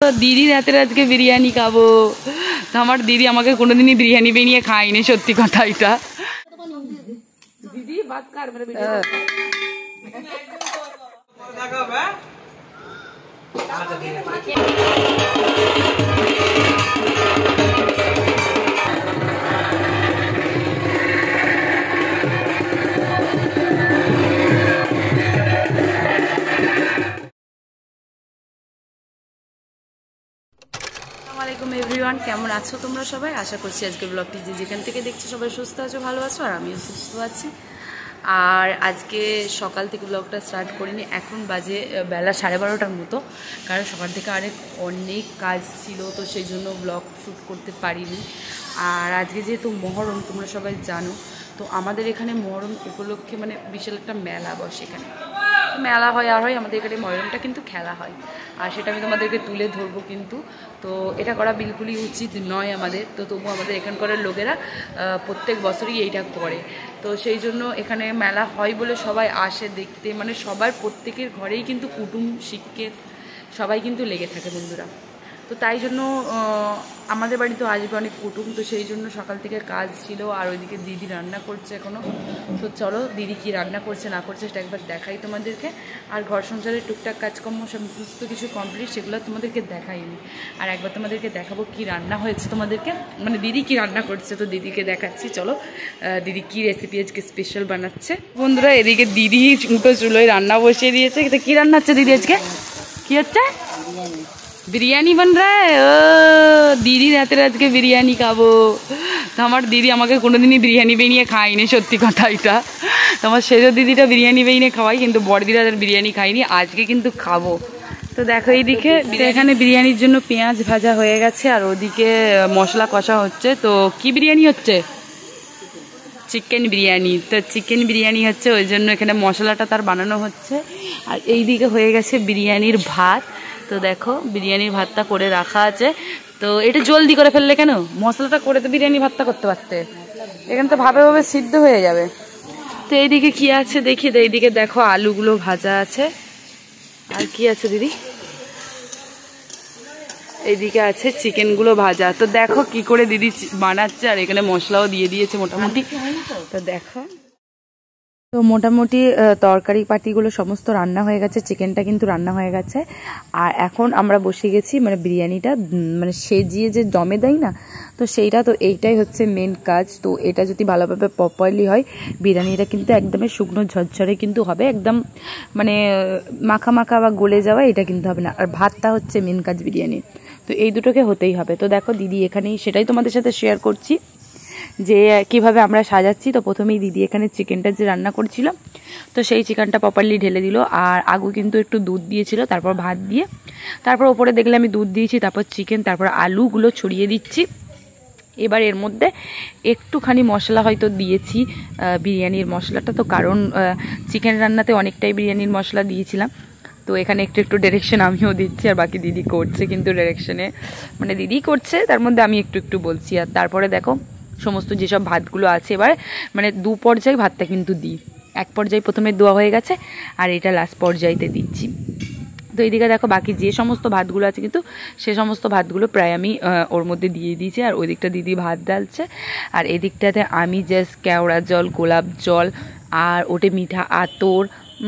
দিদির হাতের আজকে বিরিয়ানি খাবো। আমার দিদি আমাকে কোনোদিনই বিরিয়ানি বানিয়ে খায়নি, সত্যি কথা এটা। দিদি বাত কার মেরে ভিডিও আসসালামাইকুম এভরিওয়ান, কেমন আছো তোমরা সবাই? আশা করছি আজকে ব্লগটি যে যেখান থেকে দেখছো সবাই সুস্থ আছো, ভালো আছো, আর আমিও সুস্থ আছি। আর আজকে সকাল থেকে ব্লগটা স্টার্ট করিনি, এখন বাজে বেলা 12:30টার মতো, কারণ সকাল থেকে অনেক কাজ ছিল, তো সেই জন্য ব্লগ শ্যুট করতে পারিনি। আর আজকে যেহেতু মহরম তোমরা সবাই জানো, তো আমাদের এখানে মহরম উপলক্ষে মানে বিশাল একটা মেলা বসে, এখানে মেলা হয় আর হয়, আমাদের এখানে মহরমটা কিন্তু খেলা হয়, আর সেটা আমি তোমাদেরকে তুলে ধরবো কিন্তু। তো এটা করা বিলকুলই উচিত নয় আমাদের, তো তবু আমাদের এখানকার লোকেরা প্রত্যেক বছরই এইটা করে। তো সেই জন্য এখানে মেলা হয় বলে সবাই আসে দেখতে, মানে সবার প্রত্যেকের ঘরেই কিন্তু কুটুম শিক্ষিত সবাই কিন্তু লেগে থাকে বন্ধুরা। তো তাই জন্য আমাদের বাড়িতে আসবে অনেক কুটুম, তো সেই জন্য সকাল থেকে কাজ ছিল। আর ওইদিকে দিদি রান্না করছে এখনও। তো চলো দিদি কি রান্না করছে না করছে সেটা একবার দেখাই তোমাদেরকে। আর ঘর সংসারের টুকটাক কাজকর্ম সমস্ত কিছু কমপ্লিট, সেগুলো তোমাদেরকে দেখাইনি। আর একবার তোমাদেরকে দেখাবো কি রান্না হয়েছে তোমাদেরকে, মানে দিদি কি রান্না করছে, তো দিদিকে দেখাচ্ছি। চলো দিদি কি রেসিপি আজকে স্পেশাল বানাচ্ছে। বন্ধুরা এদিকে দিদি উল্টো চুলোয় রান্না বসিয়ে দিয়েছে। তো কি রান্না হচ্ছে দিদি আজকে? কি হচ্ছে? বিরিয়ানি বান রা হ্যায়। ও দিদির হাতের আজকে বিরিয়ানি খাবো। তো আমার দিদি আমাকে কোনোদিনই বিরিয়ানি বানিয়ে খায়নি, সত্যি কথা এটা। তো আমার সেজো দিদিটা বিরিয়ানি বানিয়ে খাওয়াই, কিন্তু বড় দিদির হাতের বিরিয়ানি খাইনি, আজকে কিন্তু খাবো। তো দেখো এইদিকে এখানে বিরিয়ানির জন্য পেঁয়াজ ভাজা হয়ে গেছে, আর ওদিকে মশলা কষা হচ্ছে। তো কি বিরিয়ানি হচ্ছে? চিকেন বিরিয়ানি। তো চিকেন বিরিয়ানি হচ্ছে, ওই জন্য এখানে মশলাটা তার বানানো হচ্ছে। আর এইদিকে হয়ে গেছে বিরিয়ানির ভাত। তো দেখো বিরিয়ানির ভাতটা করে রাখা আছে। তো এটা জলদি করে ফেললে কেন? মশলাটা করে তো বিরিয়ানি ভাতটা করতে পারতে, এখানে তো ভাবে ভাবে সিদ্ধ হয়ে যাবে। তো এইদিকে কি আছে দেখি। তো এইদিকে দেখো আলুগুলো ভাজা আছে। আর কি আছে দিদি? এইদিকে আছে চিকেনগুলো ভাজা। তো দেখো কি করে দিদি বানাচ্ছে, আর এখানে মশলাও দিয়ে দিয়েছে মোটামুটি। তো দেখো, তো মোটামুটি তরকারি পাতিগুলো সমস্ত রান্না হয়ে গেছে, চিকেনটা কিন্তু রান্না হয়ে গেছে। আর এখন আমরা বসে গেছি মানে বিরিয়ানিটা মানে সেজিয়ে যে দমে দেয় না, তো সেইটা, তো এইটাই হচ্ছে মেন কাজ। তো এটা যদি ভালোভাবে প্রপারলি হয়, বিরিয়ানিটা কিন্তু একদমই শুকনো ঝরঝরে কিন্তু হবে, একদম মানে মাখা মাখা বা গলে যাওয়া এটা কিন্তু হবে না। আর ভাতটা হচ্ছে মেন কাজ বিরিয়ানির, তো এই দুটোকে হতেই হবে। তো দেখো দিদি এখানেই সেটাই তোমাদের সাথে শেয়ার করছি যে কিভাবে আমরা সাজাচ্ছি। তো প্রথমেই দিদি এখানে চিকেনটা যে রান্না করছিল, তো সেই চিকেনটা প্রপারলি ঢেলে দিল। আর আগু কিন্তু একটু দুধ দিয়েছিল, তারপর ভাত দিয়ে, তারপর ওপরে দেখলে আমি দুধ দিয়েছি, তারপর চিকেন, তারপর আলুগুলো ছড়িয়ে দিচ্ছি। এবার এর মধ্যে একটুখানি মশলা হয়তো দিয়েছি, বিরিয়ানির মশলাটা, তো কারণ চিকেন রান্নাতে অনেকটাই বিরিয়ানির মশলা দিয়েছিলাম। তো এখানে একটু একটু ডিরেকশন আমিও দিচ্ছি, আর বাকি দিদি করছে কিন্তু ডিরেকশনে, মানে দিদি করছে, তার মধ্যে আমি একটু একটু বলছি। আর তারপরে দেখো সমস্ত যেসব ভাতগুলো আছে, এবার মানে দু পর্যায়ে ভাতটা কিন্তু দিই, এক পর্যায়ে প্রথমে দেওয়া হয়ে গেছে, আর এটা লাস্ট পর্যায়েতে দিচ্ছি। তো এইদিকে দেখো বাকি যে সমস্ত ভাতগুলো আছে কিন্তু সে সমস্ত ভাতগুলো প্রায় আমি ওর মধ্যে দিয়ে দিয়েছি। আর ওই দিকটা দিদি ভাত ডালছে, আর এদিকটাতে আমি জাস্ট কেওড়া জল, গোলাপ জল, আর ওটে মিঠা আতর,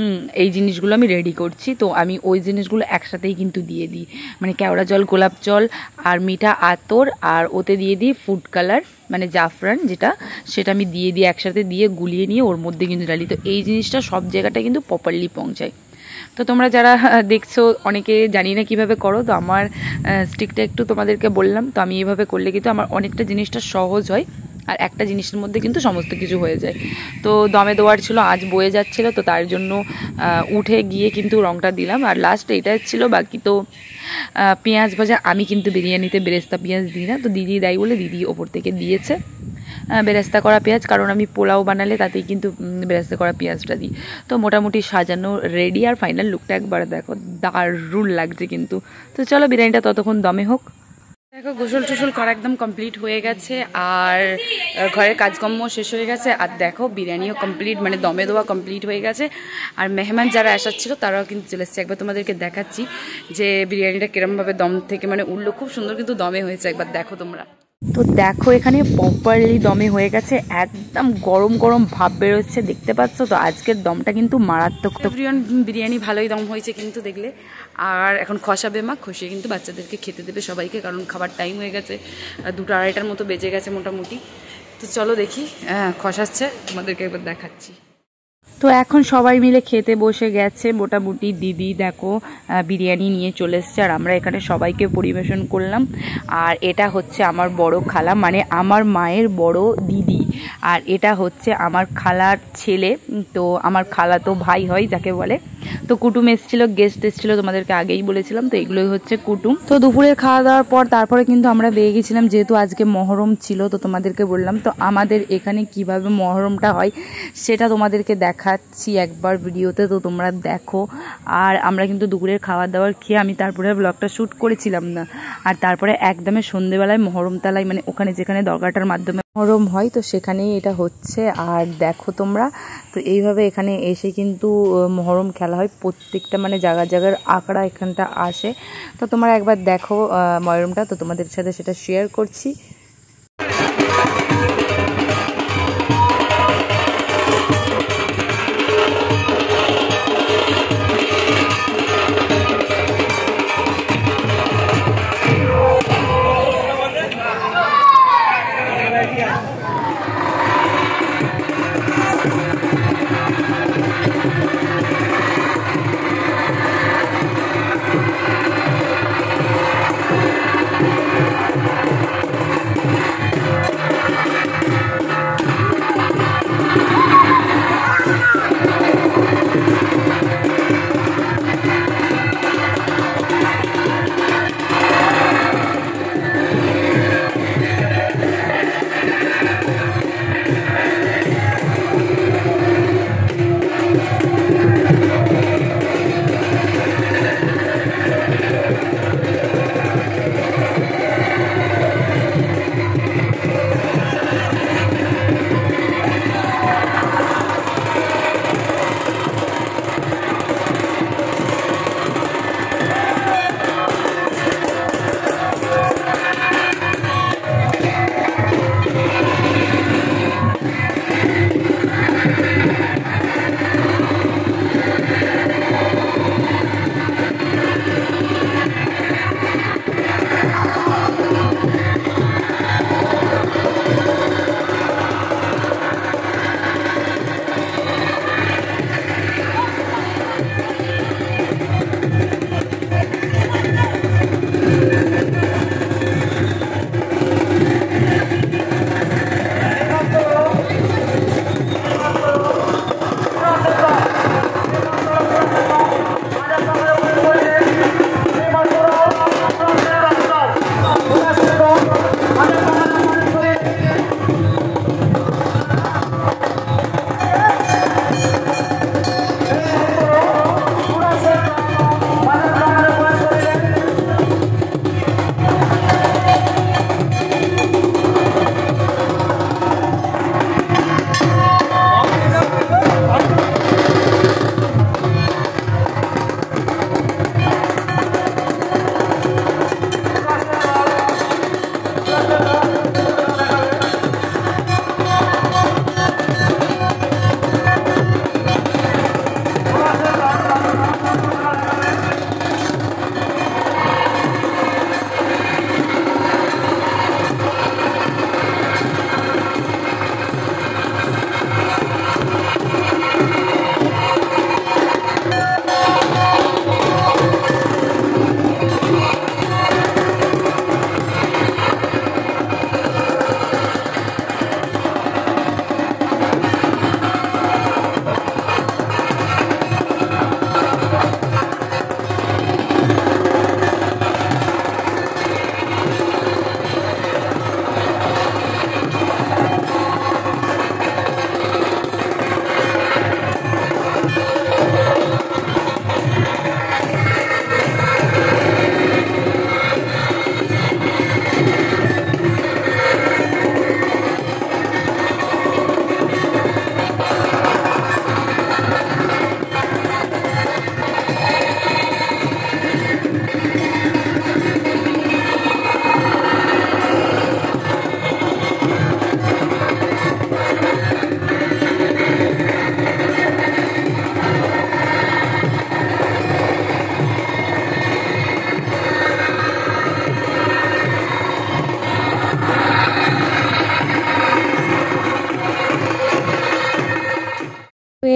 এই জিনিসগুলো আমি রেডি করছি। তো আমি ওই জিনিসগুলো একসাথেই কিন্তু দিয়ে দিই, মানে কেওড়া জল, গোলাপ জল আর মিঠা আতর, আর ওতে দিয়ে দিই ফুড কালার মানে জাফরান যেটা, সেটা আমি দিয়ে দিই একসাথে, দিয়ে গুলিয়ে নিয়ে ওর মধ্যে কিন্তু ডালি। তো এই জিনিসটা সব জায়গাটায় কিন্তু প্রপারলি পৌঁছায়। তো তোমরা যারা দেখছো অনেকে জানি না কীভাবে করো, তো আমার স্টিকটা একটু তোমাদেরকে বললাম। তো আমি এইভাবে করলে কিন্তু আমার অনেকটা জিনিসটা সহজ হয়, আর একটা জিনিসের মধ্যে কিন্তু সমস্ত কিছু হয়ে যায়। তো দমে দেওয়ার ছিল, আজ বয়ে যাচ্ছিলো, তো তার জন্য উঠে গিয়ে কিন্তু রঙটা দিলাম। আর লাস্ট এইটাই ছিল, বাকি তো পেঁয়াজ ভাজা আমি কিন্তু বিরিয়ানিতে বেরেস্তা পেঁয়াজ দিই না, তো দিদি দেয় বলে দিদি ওপর থেকে দিয়েছে বেরেস্তা করা পেঁয়াজ, কারণ আমি পোলাও বানালে তাতেই কিন্তু বেরেস্তা করা পেঁয়াজটা দিই। তো মোটামুটি সাজানো রেডি, আর ফাইনাল লুকটা একবার দেখো, দারুণ লাগছে কিন্তু। তো চলো বিরিয়ানিটা ততক্ষণ দমে হোক। দেখো গোসল টোসল করা একদম কমপ্লিট হয়ে গেছে আর ঘরের কাজকর্ম শেষ হয়ে গেছে আর দেখো বিরিয়ানিও কমপ্লিট মানে দমে দেওয়া কমপ্লিট হয়ে গেছে আর মেহমান যারা আসার ছিল তারাও কিন্তু চলে এসেছে। একবার তোমাদেরকে দেখাচ্ছি যে বিরিয়ানিটা কিরমভাবে দম থেকে মানে উঠলো, খুব সুন্দর কিন্তু দমে হয়েছে, একবার দেখো তোমরা। তো দেখো এখানে প্রপারলি দমে হয়ে গেছে, একদম গরম গরম ভাব বেরোচ্ছে, দেখতে পাচ্ছ তো। আজকের দমটা কিন্তু মারাত্মক। তো বিরিয়ানি ভালোই দম হয়েছে কিন্তু দেখলে। আর এখন খসাবে মা, খসিয়ে কিন্তু বাচ্চাদেরকে খেতে দেবে সবাইকে, কারণ খাবার টাইম হয়ে গেছে, 2টা 2:30টার মতো বেজে গেছে মোটামুটি। তো চলো দেখি, খসাচ্ছে, তোমাদেরকে একবার দেখাচ্ছি। তো এখন সবাই মিলে খেতে বসে গেছে মোটামুটি। দিদি দেখো বিরিয়ানি নিয়ে চলে এসছে আর আমরা এখানে সবাইকে পরিবেশন করলাম। আর এটা হচ্ছে আমার বড় খালা, মানে আমার মায়ের বড় দিদি, আর এটা হচ্ছে আমার খালার ছেলে। তো আমার খালা তো ভাই হয় যাকে বলে। তো কুটুম এসেছিলো, গেস্ট এসেছিলো, তোমাদেরকে আগেই বলেছিলাম। তো এগুলোই হচ্ছে কুটুম। তো দুপুরের খাওয়া দাওয়ার পর তারপরে কিন্তু আমরা বেরিয়ে গেছিলাম, যেহেতু আজকে মহরম ছিল। তো তোমাদেরকে বললাম তো আমাদের এখানে কিভাবে মহরমটা হয় সেটা তোমাদেরকে দেখাচ্ছি একবার ভিডিওতে, তো তোমরা দেখো। আর আমরা কিন্তু দুপুরের খাওয়া দাওয়ার খেয়ে আমি তারপরে ব্লগটা শ্যুট করেছিলাম না। আর তারপরে একদমই সন্ধ্যেবেলায় মহরম তালায়, মানে ওখানে যেখানে দরগাটার মাধ্যমে মহরম হয়, তো সেখানেই এটা হচ্ছে। আর দেখো তোমরা, তো এইভাবে এখানে এসে কিন্তু মহরম খেলা হয় প্রত্যেকটা, মানে জায়গার জায়গার আঁকড়া এখানটা আসে। তো তোমরা একবার দেখো মহরমটা, তো তোমাদের সাথে সেটা শেয়ার করছি।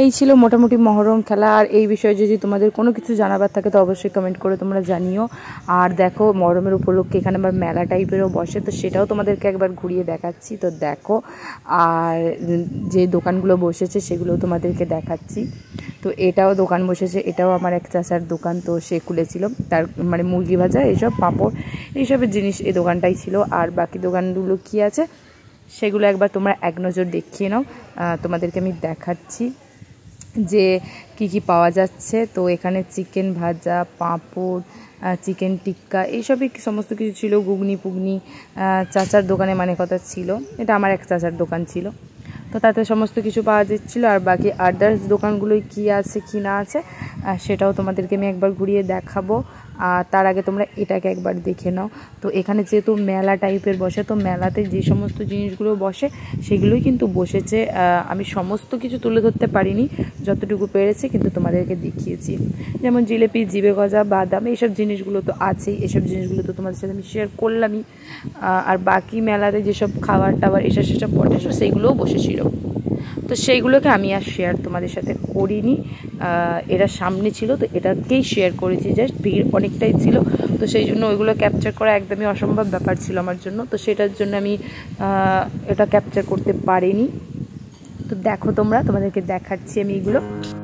এই ছিল মোটামুটি মহরম খেলা। আর এই বিষয়ে যদি তোমাদের কোনো কিছু জানাবার থাকে তো অবশ্যই কমেন্ট করে তোমরা জানিও। আর দেখো মহরমের উপলক্ষে এখানে আবার মেলা টাইপেরও বসে, তো সেটাও তোমাদেরকে একবার ঘুরিয়ে দেখাচ্ছি। তো দেখো, আর যে দোকানগুলো বসেছে সেগুলো তোমাদেরকে দেখাচ্ছি। তো এটাও দোকান বসেছে, এটাও আমার এক চাচার দোকান, তো সে খুলেছিল। তার মানে মুরগি ভাজা এইসব পাঁপড় এইসবের জিনিস এই দোকানটাই ছিল। আর বাকি দোকানগুলো কি আছে সেগুলো একবার তোমরা এক নজর দেখিয়ে নাও। তোমাদেরকে আমি দেখাচ্ছি যে কি কি পাওয়া যাচ্ছে। তো এখানে চিকেন ভাজা, পাঁপড়, চিকেন টিক্কা এইসবই সমস্ত কিছু ছিল। ঘুগনি পুগনি চাচার দোকানে মানে কথা ছিল, এটা আমার এক চাচার দোকান ছিল, তো তাতে সমস্ত কিছু পাওয়া যাচ্ছিলো। আর বাকি আদার্স দোকানগুলোয় কী আছে কি না আছে সেটাও তোমাদেরকে আমি একবার ঘুরিয়ে দেখাবো। আর তার আগে তোমরা এটাকে একবার দেখে নাও। তো এখানে যেহেতু মেলা টাইপের বসে, তো মেলাতে যে সমস্ত জিনিসগুলো বসে সেগুলোই কিন্তু বসেছে। আমি সমস্ত কিছু তুলে ধরতে পারিনি, যতটুকু পেরেছি কিন্তু তোমাদেরকে দেখিয়েছি। যেমন জিলেপি, জিবে গজা, বাদাম এইসব জিনিসগুলো তো আছেই, এসব জিনিসগুলো তো তোমাদের সাথে আমি শেয়ার করলামই। আর বাকি মেলাতে যেসব খাবার টাবার এসব সেসব পটেছো সেইগুলোও বসেছিল, তো সেইগুলোকে আমি আর শেয়ার তোমাদের সাথে করিনি। এরা সামনে ছিল তো এটাকেই শেয়ার করেছি, জাস্ট ভিড় অনেকটাই ছিল, তো সেই জন্য ওইগুলো ক্যাপচার করা একদমই অসম্ভব ব্যাপার ছিল আমার জন্য, তো সেটার জন্য আমি এটা ক্যাপচার করতে পারিনি। তো দেখো তোমাদেরকে দেখাচ্ছি আমি এগুলো।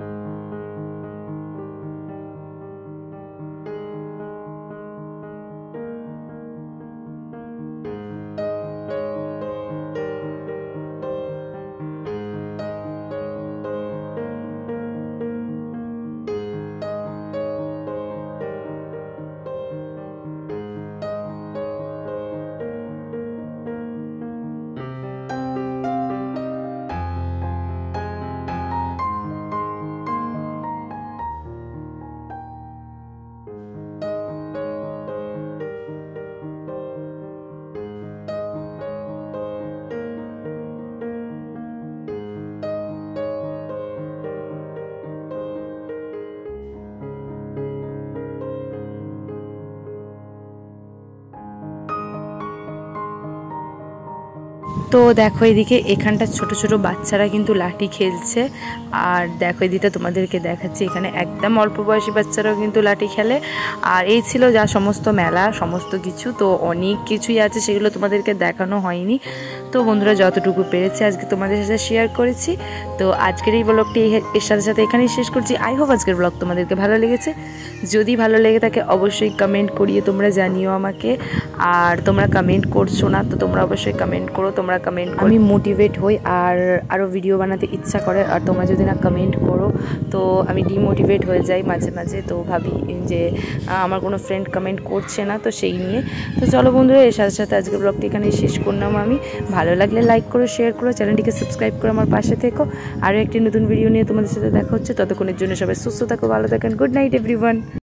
তো দেখো এদিকে এখানটা ছোট ছোট বাচ্চারা কিন্তু লাঠি খেলছে। আর দেখো এদিকে তোমাদেরকে দেখাচ্ছি, এখানে একদম অল্প বয়সী বাচ্চারাও কিন্তু লাঠি খেলে। আর এই ছিল যা সমস্ত মেলা সমস্ত কিছু, তো অনেক কিছুই আছে সেগুলো তোমাদেরকে দেখানো হয়নি। তো বন্ধুরা যতটুকু পেরেছি আজকে তোমাদের সাথে শেয়ার করেছি। তো আজকের এই ব্লগটি এর সাথে সাথে এখানেই শেষ করছি। আই হোপ আজকের ব্লগ তোমাদেরকে ভালো লেগেছে। যদি ভালো লেগে থাকে অবশ্যই কমেন্ট করিয়ে তোমরা জানিও আমাকে। আর তোমরা কমেন্ট করছো না, তো তোমরা অবশ্যই কমেন্ট করো। তোমরা কমেন্ট আমি মোটিভেট হই আর আরও ভিডিও বানাতে ইচ্ছা করে। আর তোমরা যদি না কমেন্ট করো তো আমি ডিমোটিভেট হয়ে যাই মাঝে মাঝে, তো ভাবি যে আমার কোনো ফ্রেন্ড কমেন্ট করছে না, তো সেই নিয়ে। তো চলো বন্ধুরা এর সাথে সাথে আজকের ব্লগটি এখানেই শেষ করলাম আমি। ভালো লাগলে লাইক করো, শেয়ার করো, চ্যানেলটিকে সাবস্ক্রাইব করো, আমার পাশে থেকো। আরও একটি নতুন ভিডিও নিয়ে তোমাদের সাথে দেখা হচ্ছে। ততক্ষণের জন্য সবাই সুস্থ থাকো, ভালো থাকেন। Good night everyone.